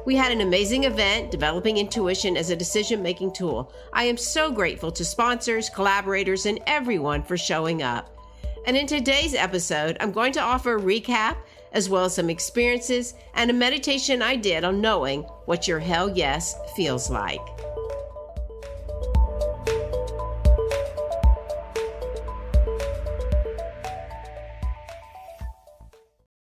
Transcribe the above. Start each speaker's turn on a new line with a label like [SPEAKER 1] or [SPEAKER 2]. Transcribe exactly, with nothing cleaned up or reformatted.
[SPEAKER 1] We had an amazing event developing intuition as a decision-making tool. I am so grateful to sponsors, collaborators, and everyone for showing up. And in today's episode, I'm going to offer a recap as well as some experiences and a meditation I did on knowing what your hell yes feels like.